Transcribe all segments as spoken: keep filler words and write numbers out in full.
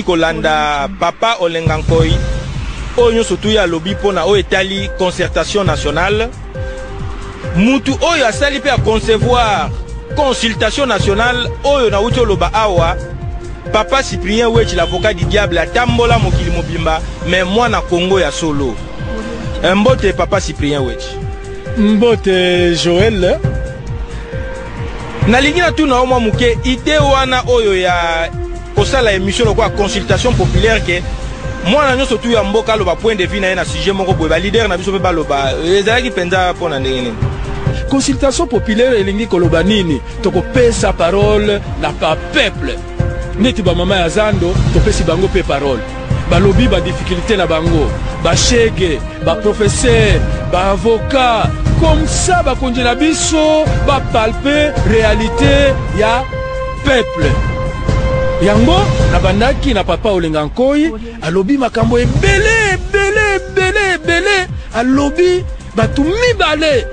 Kolanda papa Olengankoi oyo surtout ya lobby pona o etali concertation nationale mutu oyo asali pe a concevoir consultation nationale oyo na uti loba awa papa Cyprien Wechi l'avocat du diable atambola mokili mobimba mais moi na Congo ya solo mbote papa Cyprien Wechi mbote Joël nalingi na tuna omwa muke ide wana oyo ya kosala émission kwa consultation populaire ke moi na surtout ya mboka loba point de vue na na sujet moko boye ba leader na biso pe ba loba ezalaki penza pona ndenge consultation populaire elingi koloba nini tokopesa parole na pa peuple neti ba mama ya zando topesi bango pe parole balobi ba difficulté na bango ba chege ba professeur ba avocat comme ça ba konje na biso ba palper réalité ya peuple yango na bandaki na papa Olengankoi alobi makambo ebele ebele ebele ebele alobi batu mibale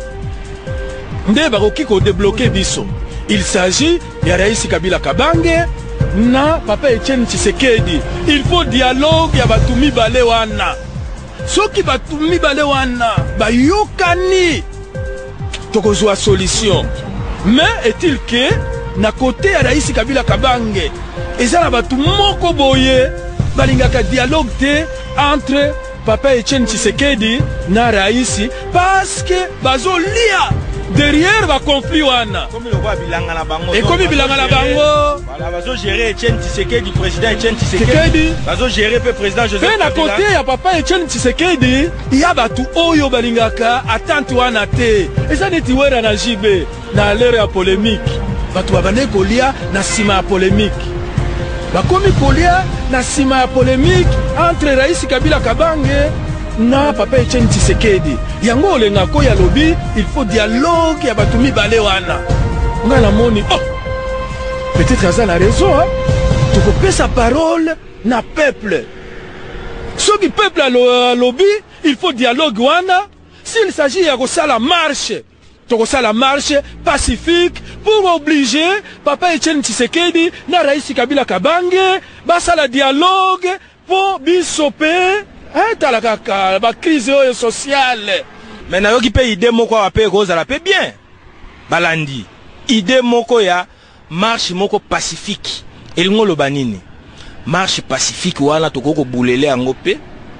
nde bakoki ko débloquer biso. Il s'agit ya Rais Kabila Kabange na papa Etienne Tshisekedi. Il faut dialogue ya batu mibale wana. Soki batu mibale wana bayokani tokozwa solution. Mais est-il que na côté ya Rais Kabila Kabange ezala batu moko boye balingaka dialogue te entre papa Etienne Tshisekedi na Raisi parce que bazolia derrière ba conflit wana comme le roi bilanga na bango et comme bilanga na bango voilà bazo gérer Etienne Tshisekedi président Etienne Tshisekedi bazo gérer pe président Joseph Kabila na côté ya papa Etienne Tshisekedi ya batu oyo balingaka attente wana te eza neti wera na jibe na l'ère ya polémique batu babane kolia na sima ya polémique bakomi kolia na sima ya polémique entre Rais Kabila Kabange na papa Etienne Tshisekedi yango Olengankoi ya lobi il faut dialogue ya batu mibale wana nga na moni oh peut-être aza na raison hein tokopesa parole na peuple soki peuple a lobi il faut dialogue wana s'il s'agit ya kosala marche tokosala marche pacifique pour obliger papa Etienne Tshisekedi na Rais Kabila Kabange basala dialogue pour bisope hein tala kaka ba crise sociale. Mais na yoki pe idée moko wa pe kozala pe bien balandi idée moko ya marche moko pacifique elingo loba nini marche pacifique wana tokoko bulele yango pe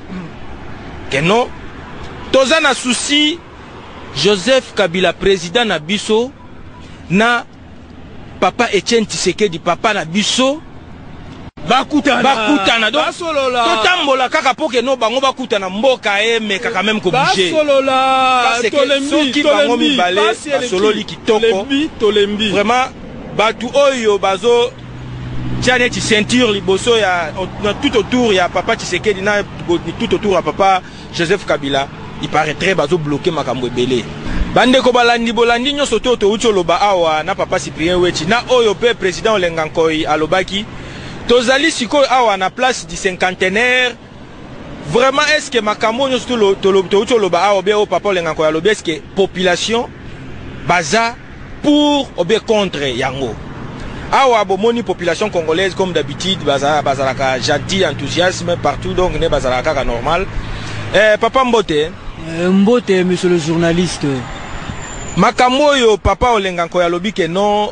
keno toza na souci Joseph Kabila président na biso na papa Etienne Tshisekedi papa na biso bakutana bakutana donc totambola kaka poke no bango bakutana mboka eme kaka même ko bouger basolola tolembi tolembi basololi kitoko tolembi vraiment batu oyo bazo tiane ti ceinture liboso ya tout autour ya papa Tshisekedi na tout autour ya papa Joseph Kabila il paraîtrait bazo bloquer makambo ebele bande ko balandi bolandi nyoso to to ucho loba awa na papa Cyprien Wechi na oyo pe président Olengankoi alobaki tozali siko awa na place du cinquantenaire vraiment est-ce que makambo nyoso to to ucho loba awa be o papa Olengankoi alobi est-ce que population baza pour ou bien contre yango awa bomoni population congolaise comme d'habitude baza bazalaka gentil enthousiasme partout donc ne bazalaka ka normal eh papa Mbote Mbote monsieur le journaliste makambo yo papa Olengankoi alobi ke non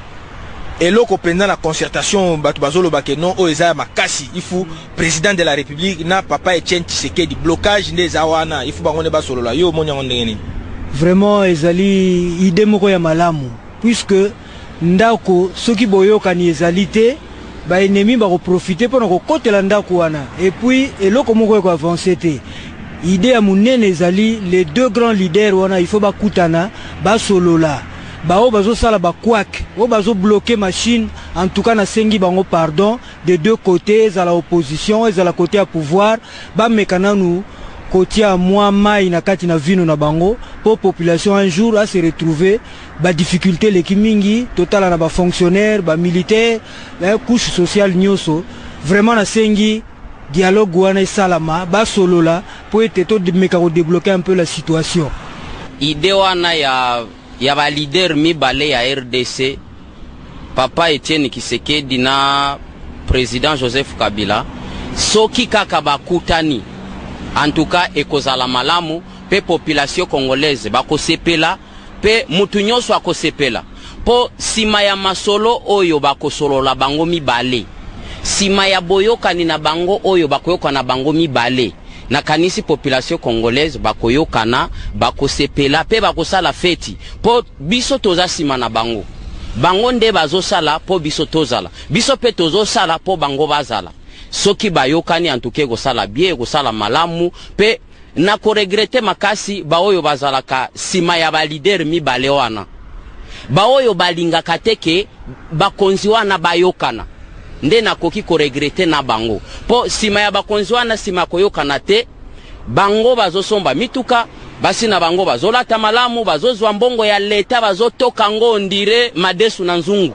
eloko pendant la concertation batu bazoloba ke non o eza makasi il faut président de la république na papa Etienne Tshisekedi blocage ndeza wana il faut bangone basolola yo monyango ndengeni vraiment ezali idée moko ya malamu puisque ndako soki boyokani ezali te ba ennemi ba ko profiter pour ko kotela ndako wana et puis eloko moko ko avancer te idée ya munene ezali les deux grands leaders wana il faut bakutana basolola bao bazo sala ba kwak o bazo bloquer machine en tout cas na sengi bango pardon des deux côtés à la opposition et à la côté à pouvoir ba mekana nous côté à moi mai na kati na vino na bango pour population un jour à se retrouver ba difficulté les kimingi total na ba fonctionnaire ba militaire la couche sociale nyoso vraiment na sengi dialogue wana salama ba solola pour être to meka ko débloquer un peu la situation idée wana ya ya ba leader mi bale ya R D C papa Etienne Tshisekedi na président Joseph Kabila soki kaka bakutani en tout cas ekozala malamu pe population congolaise bakosepela pe mutu nyonso akosepela po sima ya masolo oyo bakosolola bango mibale sima ya boyokani na bango oyo bakoyoka na bango mibale na kanisi population congolaise bakoyokana bakosepela pe bakosala feti po biso toza sima na bango bango nde bazosala po biso tozala biso pe tozosala po bango bazala soki bayokani antuke kosala bien kosala malamu pe na ko regrette makasi baoyo bazalaka sima ya ba leader mibale wana baoyo balingaka teke bakonzi wana bayokana nde nakoki ko regrette na bango po sima ya bakonzi wana sima koyokana te bango bazosomba mituka basi na bango bazolata malamu bazozwa mbongo ya leta bazotoka ngo ndire madesu na nzungu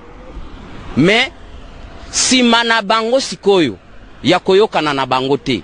me sima na bango sikoyo ya koyokana na bango te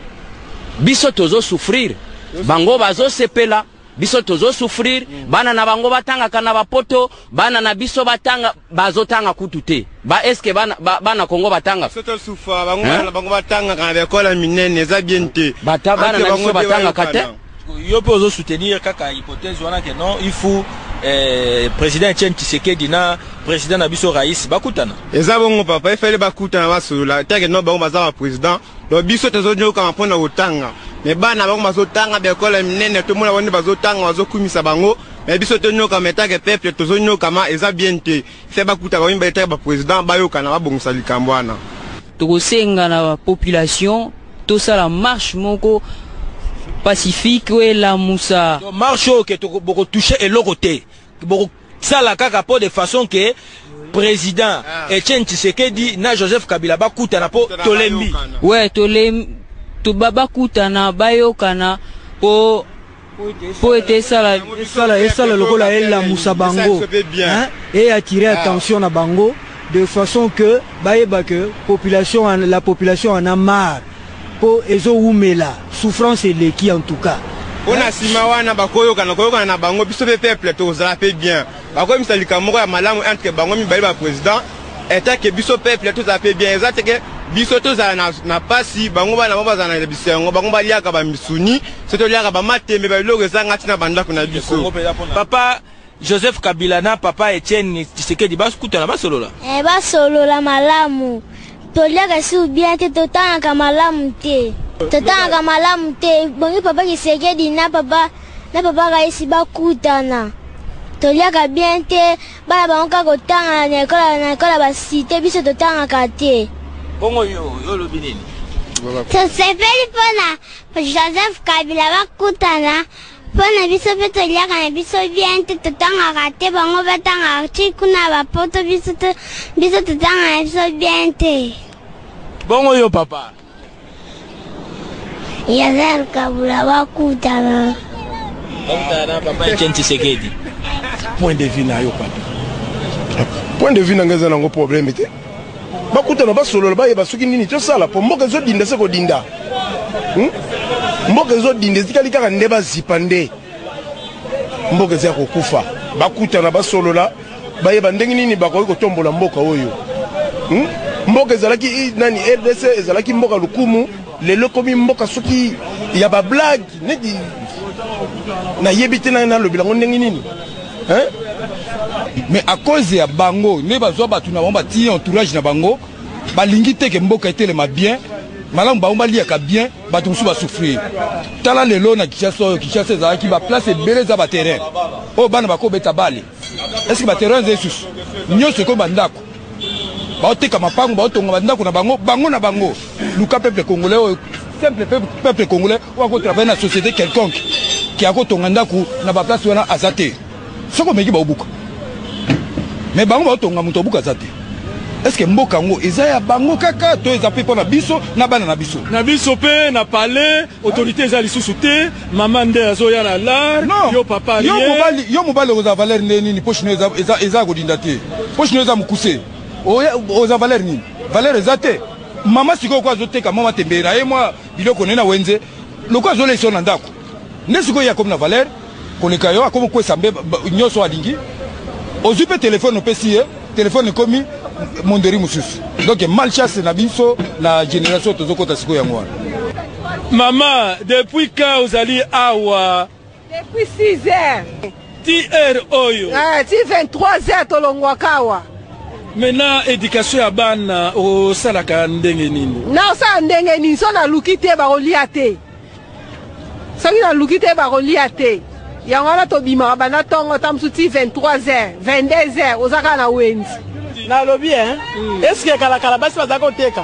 biso tozo souffrir bango bazo sepela biso tozo souffrir bana na bango batanga kana bapoto bana na biso batanga bazo tanga kutu te ba eske bana ba, bana Kongo batanga soto souffra bango na bango batanga kana bekola minene za bien te bata bana na biso batanga kate yo pozo soutenir kaka hypothèse wana que non il faut eh, président Etienne Tshisekedi na président Nabiso Raïs bakutana eza bongo papa il fallait bakutana basula teke no bango bazaba président do biso tezo nyoka mpona otanga mais bana bango bazotanga bekola minene to mona bandi bazotanga bazokumisa bango mais biso to nyoka metake peuple tozo nyoka ma eza bien te fait bakuta ba imba etaka ba président bayoka na babongisa likambo wana tokosenga na population to sala marche moko pacifique ou la moussa marche que to boko toucher et l'oroté boko sala kaka po de façon que président Etienne Tshisekedi na Joseph Kabila bakutana po tolembi ouais tolem to baba kutana bayokana po po ete sala sala sala lokola ela musa bango hein et attirer attention na bango de façon que bayeba que population la population en a marre po ezo umela souffrance et leki en tout cas on a sima wana bakoyoka na koyoka na bango biso pe peuple to za pe bien bako misalika moko ya malamu entre bango mibali ba président eta ke biso peuple to za pe bien ezate ke biso to za na, na pasi bango bana bango za na bisengo bango baliaka ba misuni soto liaka ba matembe ba logo za ngati na banda kuna biso papa Joseph Kabila na papa Etienne Tshisekedi basukutana basolola eh basolola malamu toliaka si bien te totanga malamu te totanga malamu te bongi papa Tshisekedi na papa na papa Raisi bakutana toliaka bien te bana bango kotanga na ekola na ekola ba cité biso totanga kate bongo yo yo lobi nini tosepeli pona Joseph Kabila bakutana pona biso pe toliaka na biso bien te totanga kate bango batanga ti kuna bapoto biso biso totanga na biso bien te bongo yo papa Joseph Kabila bakutana bakutana papa Etienne Tshisekedi point de vue na yo papa point de vue na ngaza nango problème te bakutana basolola bayeba soki nini tosala po mboka ezodinda se kodinda mboka ezodinda ezikali kaka nde bazipa nde mboka eza kokufa bakutana basolola bayeba ndenge nini bakoki kotombola mboka oyo mboka ezalaki nani R D C ezalaki mboka lukumu lelo komi mboka soki ya bablague neti nayebi te na lobi lango ndenge nini mais à cause ya bango ne bazwa batu na bango bati entourage na bango balingi teke mboka etelema bien malamu bango baliaka bien bato mosusu basouffrir tala lelo na Kinshasa oyo Kinshasa ezalaki baplace ebele eza baterrain oyo bana bakobeta bale estce baterrain eza lisusu nyonso ekomi bandako baoteka mapango baotonga bandako na bango bango na bango luka peuple congolais oyo simple peuple congolais oyo akotravaille na société quelconque ki akotonga ndako na baplace wana aza te soko omeki baobuka mais bango baotonga moto obuka aza te est-ce que mboka yango eza ya bango kaka to eza mpe mpo na biso na bana na biso na biso mpe na palais autorité eza lisusu te mama nde azoya na lar yo papa yo mobali yo mobali oza valeur nde nini poche no eza eza kodinda te poche no eza mokuse oza valeur nini valeur eza te mama sikoyo ko azoteka mama tembera ye mwa biloko nde na wenze loko azolesa yo na ndako nde sikoyo ye akomi na valeur koleka yo akomi kokwesa mbe nyonso alingi ozwi mpe telefone opesi ye telefone ekomi monderi mosusu donc malchance na biso na génération tozokota siko yango wana. Maman, depuis quand vous allez awa? Depuis six heures. dix heures oyo. Ah, ti vingt-trois heures tolongwa kawa. Maintenant éducation ya bana o salaka ndenge nini? Na osala ndenge nini so na luki te bakolia te. Soki na luki te bakolia te. Yango wana tobimaka bana ntongo tamusu ti vingt-trois heures, vingt-deux heures ozaka na wenzi. Na lobi hein? Mm. Est-ce que kala kala basi bazaka oteka?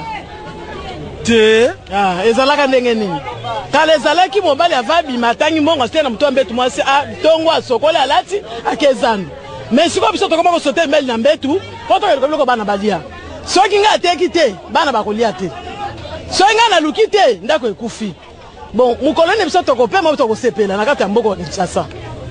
Te ah ezalaka ndenge nini kala ezalaki mobali avabima atangi mbongo te na moto mbetu mwasi a tongo asokola alati akezandu mais siko biso tokoma kosote mbeli na mbetu po tokeleka biloko bana balia soki nga ateki te bana bakolia te soki nga naluki te ndako ekufi bon mokoloni biso tokopema oyo tokosepela na kati ya mboka ya Kinshasa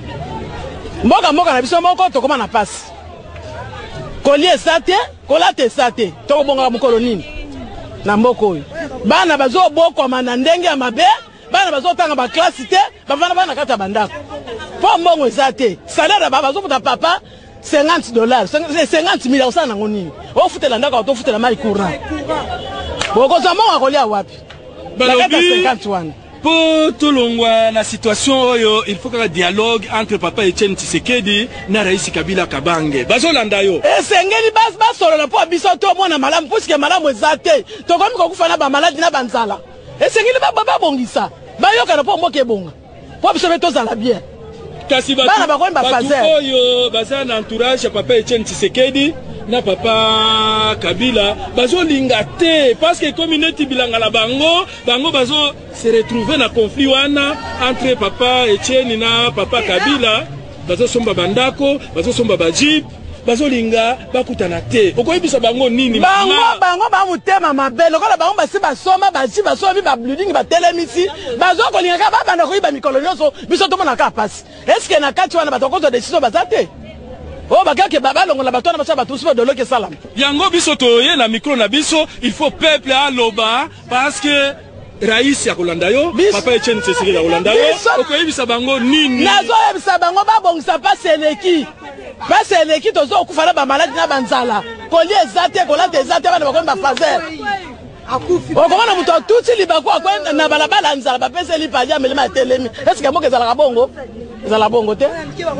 mboka mboka na biso moko tokoma na pasi kolia esa te kolata esa te tokobongaka mokolo nini na mboka oyo bana bazobokwa na ndenge ya mabe bana bazotanga ba classe te bavana bana kata bandako po mbongo eza te salaire ba bazofuta papa cinquante dollars cinquante mille osana nango nini ofutela ndako otofutela mai courant bokoza mbongo akolia wapi bakata cinquante wana po tolongwa na situation oyo il faut que dialogue entre papa Etienne Tshisekedi na Rais Kabila Kabange bazolanda yo esengeli bas basolola po biso to mona malamu puisque malamu eza te tokomi kokufa na ba maladi na banzala esengeli ba babongisa bayoka na po mboka ebonga po biso beto zala bien kasi bana bakomi ba fazer oyo baza na entourage ya papa Etienne Tshisekedi na papa Kabila bazolinga te parce que communauté bilanga la bango bango bazo se retrouver na conflit wana entre papa Etienne na papa Kabila bazo somba bandako bazo somba bajib bazolinga bakutana te okoyebisa bango nini bango bango ba mutema mabe lokola bango basi basoma baji basomi ba blooding ba telemisi bazo kolinga ka baba na koyiba mikolo nyonso biso tomona ka pasi est-ce que na kati wana batokozo décision bazate oh bakake baba longo na batona bacha batusi ba doloke salam yango biso toye na micro na biso il faut peuple à loba parce que Rais ya kolanda yo papa Etienne Tshisekedi ya kolanda yo okoyebisa bango nini nazo yebisa bango babongisa pasi eleki pasi eleki tozo okufana ba maladi na banzala kolia ezate kolata ezate bana bakomi ba fazer okomona muto tuti libako akwenda na balabala nzala bapesa lipali ya melema telemi est-ce que mboka ezalaka bongo ezala bongo te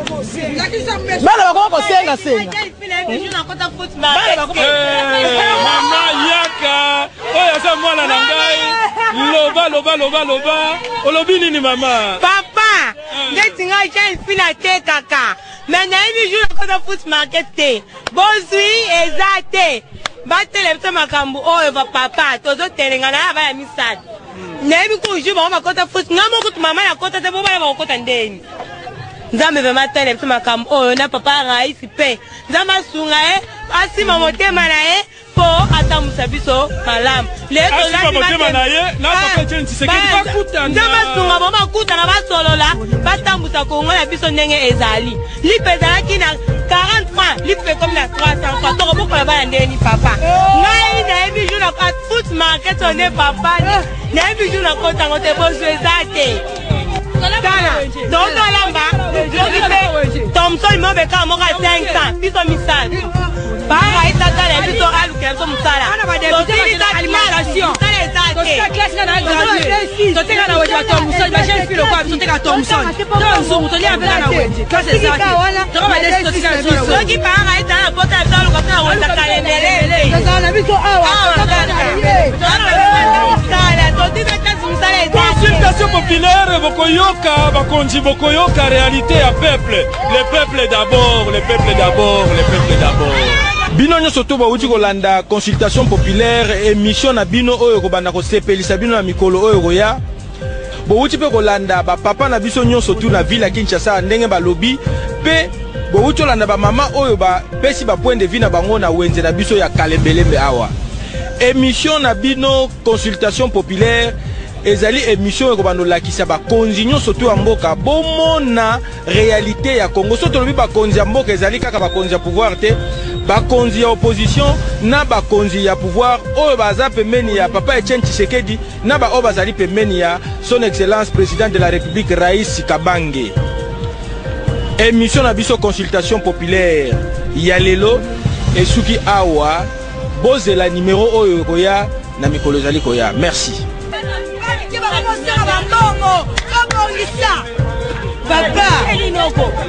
bana bakoma kosenga senga mama yaka oyo aza mwana na ngai loba loba loba loba olobi nini mama papa ndeti ngai ja fina te kaka mais nayebi jour nakota foot market te bozwi eza te batele biso makambo oyo va papa tozotelenga na aba ya misala nayebi ko jour bango bakota foot nga moko tu mama yakota te bo bana bakota ndeni nzambe vema tele biso makambo oyo na papa raisi pe nzambe asunga e asima motema na ye po atamusa biso malamu asima motema na ye na papa Etienne Tshisekedi bakutana nzambe asunga bo bakutana basolola batambusa kongo na biso ndenge ezali lipe ezalaki na quarante francs lipe comme na trois cents francs tokobokola bana ndeni papa ngai nayebi jour na foot market one papa nayebi jour na kotango te bozwi eza te Tana, don't lamba, Thompson Mobeka Moka cinq cents, Piso Missal. Para Itata, les Piso Alukel, comme ça. Donc, il est alimentation. Ça classe dans la graduée. Donc, tu as Thompson, ma chère fille, le quoi, tu as Thompson. Thompson, tu as un peu la wédie. Classe c'est ça. Tu vas aller sur le sol. Ceux qui parlent à Itana, pour ta dans le côté, on t'a calé. Ça n'a vu qu'on a. Consultation populaire, Bokoyoka, Bakonji Bokoyoka, réalité à peuple. Le peuple d'abord, le peuple d'abord, le peuple d'abord. Bino nyo soto ba uti kolanda consultation populaire émission na bino oyo ko banda ko sepelisa bino na mikolo oyo koya. Bo uti pe kolanda ba papa na biso nyo soto na ville ya Kinshasa ndenge ba lobby pe bo uti kolanda ba mama oyo ba pesi ba point de vue na bango na wenze na biso ya Kalembelembe awa. Émission na bino consultation populaire ezali émission ko bando lakisa ba konzi nyo soto ya mboka bomona réalité ya Congo soto lobi ba konzi ya mboka ezali kaka ba konzi ya pouvoir te ba konzi ya opposition na ba konzi ya pouvoir oyo baza pembeni ya papa Etienne Tshisekedi na ba oyo bazali pembeni ya son excellence président de la République Rais Kabange. Émission na biso consultation populaire ya lelo esuki awa bozela numéro oyo koya na mikolo ezali koya. Merci. Papa